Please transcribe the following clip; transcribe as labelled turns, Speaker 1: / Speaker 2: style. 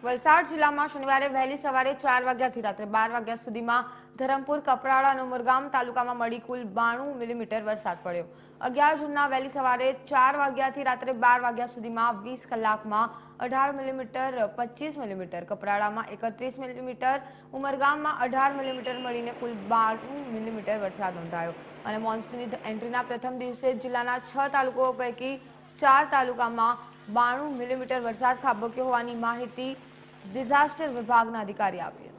Speaker 1: વલસાડ જિલ્લામાં શનિવારે વહેલી સવારે 4 વાગ્યાથી રાત્રે 12 વાગ્યા સુધીમાં ધરમપુર, કપરાડા અને ઉમરગામ તાલુકામાં મળી કુલ 92 મિલીમીટર વરસાદ પડ્યો। 11 જૂનના વહેલી સવારે 4 વાગ્યાથી રાત્રે 12 વાગ્યા સુધીમાં 20 કલાકમાં 18 મિલીમીટર, 25 મિલીમીટર, કપરાડામાં 31 મિલીમીટર, ઉમરગામમાં 18 મિલીમીટર મળીને કુલ 92 મિલીમીટર વરસાદ નોંધાયો। અને મોન્સૂનની એન્ટ્રીના પ્રથમ દિવસે જિલ્લાના 6 તાલુકાઓ પૈકી 4 તાલુકામાં 92 મિલીમીટર વરસાદ ખાબક્યો હોવાની માહિતી ડિઝાસ્ટર વિભાગના અધિકારી આપી।